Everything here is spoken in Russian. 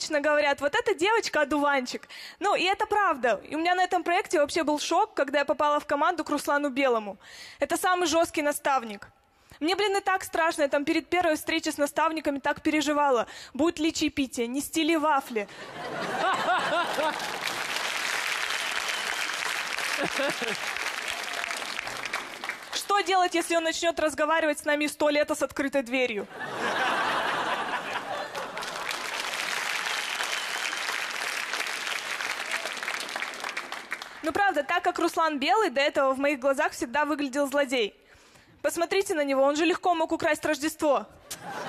обычно говорят, вот эта девочка одуванчик. Ну, и это правда. И у меня на этом проекте вообще был шок, когда я попала в команду к Руслану Белому. Это самый жесткий наставник. Мне, блин, и так страшно. Я там перед первой встречей с наставниками так переживала. Будет ли чаепитие, нести ли вафли. Что делать, если он начнет разговаривать с нами из туалета с открытой дверью? Ну, правда, так как Руслан Белый до этого в моих глазах всегда выглядел злодей. Посмотрите на него, он же легко мог украсть Рождество.